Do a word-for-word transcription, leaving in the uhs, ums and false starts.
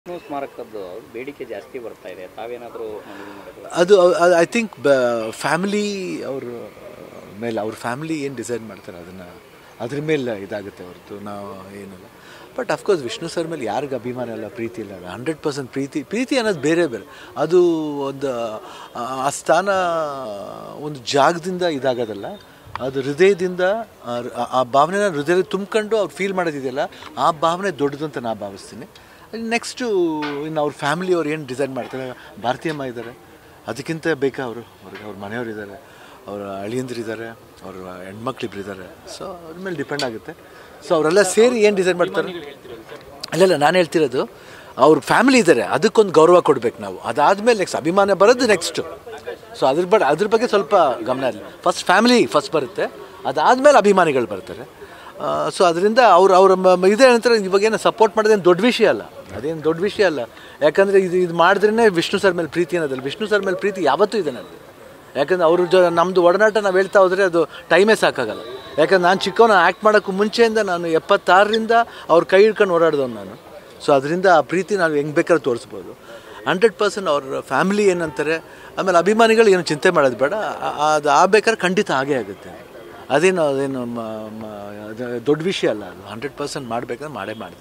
ಸ್ಮಾರಕದ್ದು ಬೇಡಿಕೆ ಜಾಸ್ತಿ ಬರ್ತಾ ಇದೆ. ತಾವೇನಾದರೂ ಅದು ಐ ಥಿಂಕ್ ಫ್ಯಾಮಿಲಿ ಅವ್ರ ಮೇಲೆ ಅವ್ರ ಫ್ಯಾಮಿಲಿ ಏನು ಡಿಸೈಡ್ ಮಾಡ್ತಾರೆ ಅದನ್ನು ಅದ್ರ ಮೇಲೆ ಇದಾಗುತ್ತೆ ಹೊರತು ನಾವು ಏನಲ್ಲ. ಬಟ್ ಅಫ್ಕೋರ್ಸ್ ವಿಷ್ಣು ಸರ್ ಮೇಲೆ ಯಾರಿಗೆ ಅಭಿಮಾನ ಇಲ್ಲ, ಪ್ರೀತಿ ಇಲ್ಲ, ಹಂಡ್ರೆಡ್ ಪರ್ಸೆಂಟ್ ಪ್ರೀತಿ ಪ್ರೀತಿ ಅನ್ನೋದು ಬೇರೆ ಬೇರೆ. ಅದು ಒಂದು ಆ ಸ್ಥಾನ ಒಂದು ಜಾಗದಿಂದ ಇದಾಗೋದಲ್ಲ, ಅದು ಹೃದಯದಿಂದ ಆ ಭಾವನೆನ ಹೃದಯದಲ್ಲಿ ತುಂಬ್ಕೊಂಡು ಅವ್ರು ಫೀಲ್ ಮಾಡೋದಿದೆಯಲ್ಲ, ಆ ಭಾವನೆ ದೊಡ್ಡದು ಅಂತ ನಾನು ಭಾವಿಸ್ತೀನಿ. ನೆಕ್ಸ್ಟು ಇನ್ನು ಅವ್ರ ಫ್ಯಾಮಿಲಿ ಅವ್ರು ಏನು ಡಿಸೈಡ್ ಮಾಡ್ತಾರೆ, ಭಾರತೀಯಮ್ಮ ಇದ್ದಾರೆ, ಅದಕ್ಕಿಂತ ಬೇಕಾ ಅವರು ಅವ್ರಿಗೆ ಅವ್ರ ಮನೆಯವ್ರು ಇದ್ದಾರೆ, ಅವರ ಅಳಿಯಂದ್ರಿದ್ದಾರೆ, ಅವ್ರ ಹೆಣ್ಮಕ್ಳಿಬ್ರು ಇದ್ದಾರೆ. ಸೊ ಅದ್ರ ಮೇಲೆ ಡಿಪೆಂಡ್ ಆಗುತ್ತೆ. ಸೊ ಅವರೆಲ್ಲ ಸೇರಿ ಏನು ಡಿಸೈಡ್ ಮಾಡ್ತಾರೆ. ಅಲ್ಲಲ್ಲ ನಾನು ಹೇಳ್ತಿರೋದು ಅವ್ರ ಫ್ಯಾಮಿಲಿ ಇದ್ದಾರೆ, ಅದಕ್ಕೊಂದು ಗೌರವ ಕೊಡ್ಬೇಕು ನಾವು. ಅದಾದಮೇಲೆ ನೆಕ್ಸ್ಟ್ ಅಭಿಮಾನ ಬರೋದು ನೆಕ್ಸ್ಟು. ಸೊ ಅದ್ರ ಬಡ ಅದ್ರ ಬಗ್ಗೆ ಸ್ವಲ್ಪ ಗಮನ ಇರಲಿ. ಫಸ್ಟ್ ಫ್ಯಾಮಿಲಿ ಫಸ್ಟ್ ಬರುತ್ತೆ, ಅದಾದಮೇಲೆ ಅಭಿಮಾನಿಗಳು ಬರ್ತಾರೆ. ಸೊ ಅದರಿಂದ ಅವ್ರು ಅವ್ರ ಇದೇ ನಂತರ ಇವಾಗೇನು ಸಪೋರ್ಟ್ ಮಾಡೋದೇನು ದೊಡ್ಡ ವಿಷಯ ಅಲ್ಲ, ಅದೇನು ದೊಡ್ಡ ವಿಷಯ ಅಲ್ಲ. ಯಾಕಂದರೆ ಇದು ಇದು ಮಾಡಿದ್ರೇ ವಿಷ್ಣು ಸರ್ ಮೇಲೆ ಪ್ರೀತಿ ಅನ್ನೋದಲ್ಲ. ವಿಷ್ಣು ಸರ್ ಮೇಲೆ ಪ್ರೀತಿ ಯಾವತ್ತೂ ಇದೆ ನನಗೆ. ಯಾಕಂದರೆ ಅವ್ರ ಜೊ ನಮ್ಮದು ಒಡನಾಟ ನಾವು ಹೇಳ್ತಾ ಹೋದರೆ ಅದು ಟೈಮೇ ಸಾಕಾಗಲ್ಲ. ಯಾಕಂದ್ರೆ ನಾನು ಚಿಕ್ಕವನ ಆ್ಯಕ್ಟ್ ಮಾಡೋಕ್ಕೂ ಮುಂಚೆಯಿಂದ ನಾನು ಎಪ್ಪತ್ತಾರರಿಂದ ಅವ್ರ ಕೈ ಹಿಡ್ಕೊಂಡು ಓಡಾಡ್ದವ್ನು ನಾನು. ಸೊ ಅದರಿಂದ ಆ ಪ್ರೀತಿ ನಾವು ಹೆಂಗೆ ಬೇಕಾದ್ರೂ ತೋರಿಸ್ಬೋದು. ಹಂಡ್ರೆಡ್ ಪರ್ಸೆಂಟ್ ಅವ್ರ ಫ್ಯಾಮಿಲಿ ಏನಂತಾರೆ, ಆಮೇಲೆ ಅಭಿಮಾನಿಗಳು ಏನು ಚಿಂತೆ ಮಾಡೋದು ಬೇಡ. ಅದು ಆಗಬೇಕಾದ್ರೆ ಖಂಡಿತ ಹಾಗೇ ಆಗುತ್ತೆ. ಅದೇನು ಅದೇನು ದೊಡ್ಡ ವಿಷಯ ಅಲ್ಲ, ಅದು ಹಂಡ್ರೆಡ್ ಪರ್ಸೆಂಟ್ ಮಾಡಬೇಕಂದ್ರೆ ಮಾಡೇ ಮಾಡ್ತೀವಿ.